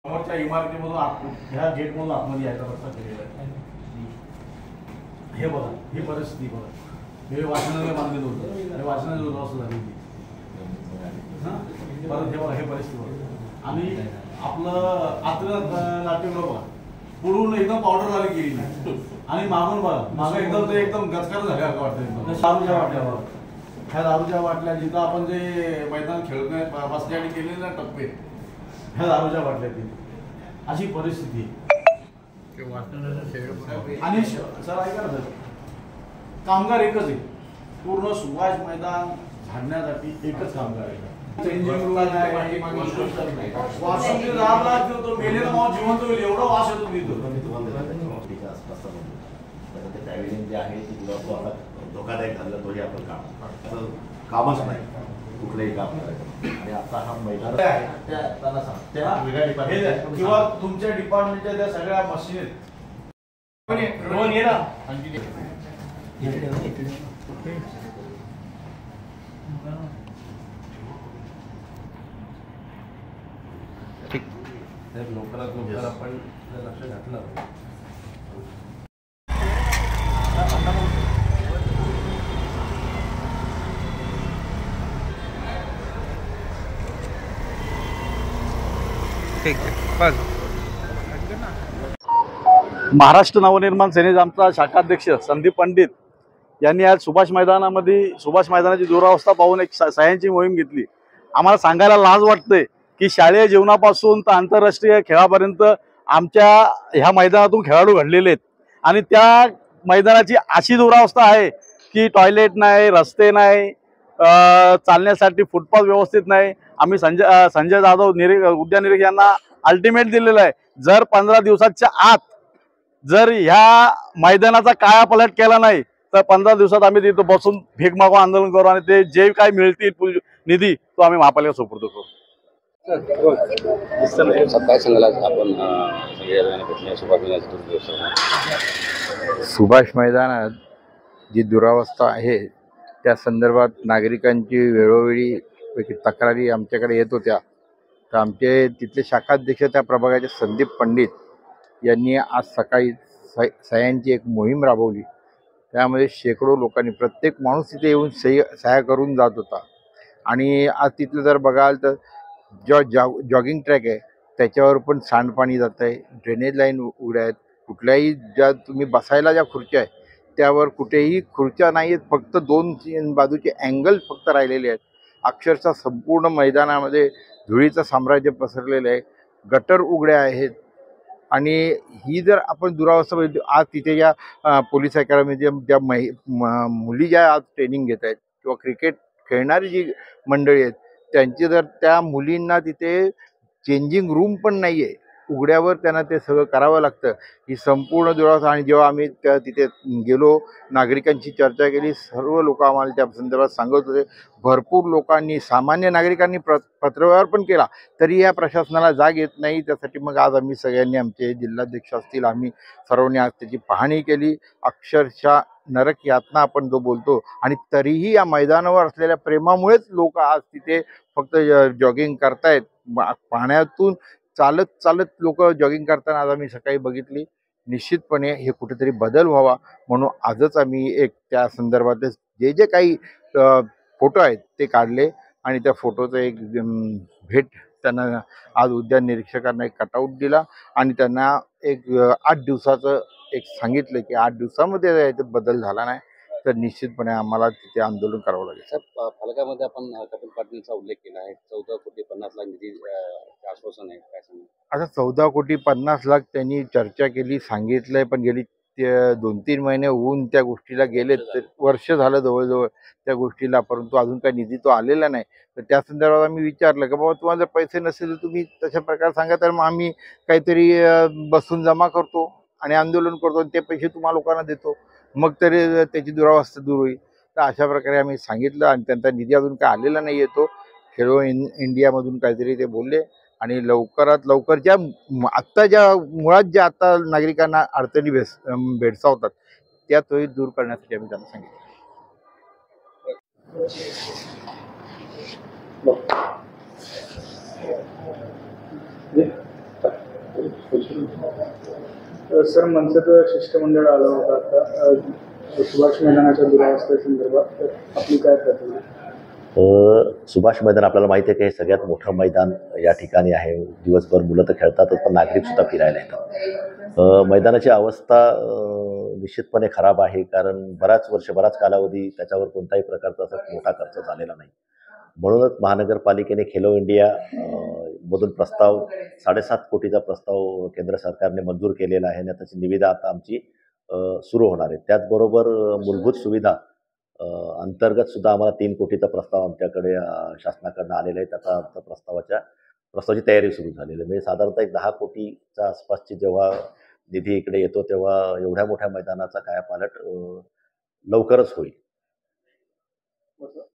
समोरच्या इमारतीमधून ह्या गेटमधून आतमध्ये यायचा रस्ता केलेला आहे. हे बघा, ही परिस्थिती बघा. हे वाचनालय बांधलेलं होतं, हे वाचनालय दुरावस्था झाली होती. परत हे बघा, हे परिस्थिती बघा. आणि आपलं आत्र नाट्यगृह बघा, पुढून एकदम पावडर लावली केली नाही आणि मागून बघा, मागं एकदम ते एकदम गचकार झाल्यासारखं वाटतं. एकदम दारूच्या वाटल्या बघा, ह्या दारूच्या वाटल्या जिथं आपण जे मैदान खेळण्यात बसण्यासाठी केलेले ना टप्पे, ह्या दारूच्या वाटल्या ती अशी परिस्थिती. आणि सर ऐका ना, कामगार एकच आहे पूर्ण सुभाष मैदान झाडण्यासाठी, एकच कामगार आहे. मेलेला माव जिवंत होईल एवढा वास येतो त्यावेळी जे आहे ते धोकादायक झालं तोही आपण कामच नाही कुठलंही काम करायचं. आणि आता हा मैदान किंवा तुमच्या डिपार्टमेंटच्या त्या सगळ्या मशीन लवकरात लवकर आपण लक्ष घातलं. महाराष्ट्र नवनिर्माण सेनेचा आमचा शाखाध्यक्ष संदीप पंडित यांनी आज सुभाष मैदानाची दुरावस्था पाहून एक सह्यांची मोहीम घेतली. आम्हाला सांगायला लाज वाटते की शालेय जीवनापासून तर आंतरराष्ट्रीय खेळापर्यंत आमच्या ह्या मैदानातून खेळाडू घडलेले आहेत आणि त्या मैदानाची अशी दुरावस्था आहे की टॉयलेट नाही, रस्ते नाही, चालण्यासाठी फुटपाथ व्यवस्थित नाही. आम्ही संजय जाधव उद्यान निरीक्षक यांना अल्टिमेट दिलेलं आहे, जर 15 दिवसाच्या आत जर ह्या मैदानाचा कायापालट केला नाही तर 15 दिवसात आम्ही तिथं बसून भीक मागून आंदोलन करू आणि ते जे काय मिळतील निधी तो आम्ही महापालिका सुपूर्द करू. काय सांगाल आपण सुभाष मैदानात जी दुरावस्था आहे त्या संदर्भात नागरिकांची वेळोवेळी तक्रारी आमच्याकडे येत होत्या. तर आमचे तिथले शाखाध्यक्ष त्या प्रभागाचे संदीप पंडित यांनी आज सकाळी सह्यांची एक मोहीम राबवली. त्यामध्ये शेकडो लोकांनी, प्रत्येक माणूस तिथे येऊन सह्या करून जात होता. आणि आज तिथलं जर बघाल तर जॉगिंग ट्रॅक आहे त्याच्यावर पण सांडपाणी जात आहे, ड्रेनेज लाईन उघड्या आहेत, कुठल्याही ज्या तुम्ही बसायला ज्या खुर्च्या आहेत त्यावर कुठेही खुर्च्या नाही आहेत, फक्त 2 बाजूचे अँगल फक्त राहिलेले आहेत. अक्षरशः संपूर्ण मैदानामध्ये धुळीचं साम्राज्य पसरलेलं आहे, गटर उघड्या आहेत. आणि ही जर आपण दुरावस्था बघितली, आज तिथे ज्या पोलीस अकॅडमीच्या ज्या मुली ज्या आज ट्रेनिंग घेत आहेत किंवा क्रिकेट खेळणारी जी मंडळी आहेत त्यांची जर त्या मुलींना तिथे चेंजिंग रूम पण नाही आहे, उघड्यावर त्यांना ते सगळं करावं लागतं. ही संपूर्ण दुरावस्था. आणि जेव्हा आम्ही तिथे गेलो, नागरिकांची चर्चा केली, सर्व लोक आम्हाला त्या संदर्भात सांगत होते. भरपूर लोकांनी, सामान्य नागरिकांनी पत्रव्यवहार पण केला तरी या प्रशासनाला जाग येत नाही. त्यासाठी मग आज आम्ही सगळ्यांनी, आमचे जिल्हाध्यक्ष असतील, आम्ही सर्वांनी आज त्याची पाहणी केली. अक्षरशः नरक यातना आपण जो बोलतो, आणि तरीही या मैदानावर असलेल्या प्रेमामुळेच लोक आज तिथे फक्त जॉगिंग करतायत. पाण्यातून चालत चालत लोक जॉगिंग करताना आज आम्ही सकाळी बघितली. निश्चितपणे हे कुठेतरी बदल व्हावा म्हणून आजच आम्ही एक त्या संदर्भातले जे काही फोटो आहेत ते काढले आणि त्या फोटोचं एक भेट त्यांना आज उद्यान निरीक्षकांना एक कटआउट दिला आणि त्यांना एक 8 दिवसाचं एक सांगितलं की 8 दिवसामध्ये याच्यात बदल झाला नाही तर निश्चितपणे आम्हाला तिथे आंदोलन करावं लागेल. साहेब, फलकामध्ये आपण कपिल पाटीलचा उल्लेख केला आहे. 14,50,00,000 निधी आश्वासन आहे, काय सांगा? आता 14,50,00,000 त्यांनी चर्चा केली, सांगितलंय, पण गेली 2-3 महिने होऊन त्या गोष्टीला गेले, वर्ष झालं जवळजवळ त्या गोष्टीला, परंतु अजून काही निधी तो आलेला नाही. तर त्या संदर्भात आम्ही विचारलं की बाबा तुम्हाला जर पैसे नसेल तर तुम्ही तशा प्रकारे सांगा, तर मग आम्ही काहीतरी बसून जमा करतो आणि आंदोलन करतो आणि ते पैसे तुम्हाला लोकांना देतो, मग तरी त्याची दुरावस्था दूर होईल. तर अशा प्रकारे आम्ही सांगितलं आणि त्यांचा निधी अजून काय आलेला नाही येतो. खेलो इंडियामधून काहीतरी ते बोलले आणि लवकरात लवकर ज्या आत्ता ज्या मुळात ज्या आता नागरिकांना अडचणी भेडसावतात त्या तोही दूर करण्यासाठी आम्ही त्यांना सांगितलं. Yeah. सर, मनसेचं शिष्टमंडळ आलं होतं आता सुभाष मैदानाच्या दुरावस्थेसंदर्भात, तर आपली काय प्रतिक्रिया? सुभाष मैदान आपल्याला माहिती आहे की हे सगळ्यात मोठं मैदान या ठिकाणी आहे. दिवसभर मुलं तर खेळतातच, पण नागरिकसुद्धा फिरायला येतात. मैदानाची अवस्था निश्चितपणे खराब आहे, कारण बराच कालावधी त्याच्यावर कोणताही प्रकारचा असा मोठा खर्च झालेला नाही. म्हणूनच महानगरपालिकेने खेलो इंडिया मधून प्रस्ताव 7.5 कोटीचा प्रस्ताव केंद्र सरकारने मंजूर केलेला आहे आणि त्याची निविदा आता आमची सुरू होणार आहे. त्याचबरोबर मूलभूत सुविधा अंतर्गत सुद्धा आम्हाला 3 कोटीचा प्रस्ताव आमच्याकडे शासनाकडनं आलेला आहे. त्याचा प्रस्तावाची तयारी सुरू झालेली आहे. म्हणजे साधारणतः एक 10 कोटीच्या आसपासची जेव्हा निधी इकडे येतो, तेव्हा एवढ्या मोठ्या मैदानाचा कायापालट लवकरच होईल.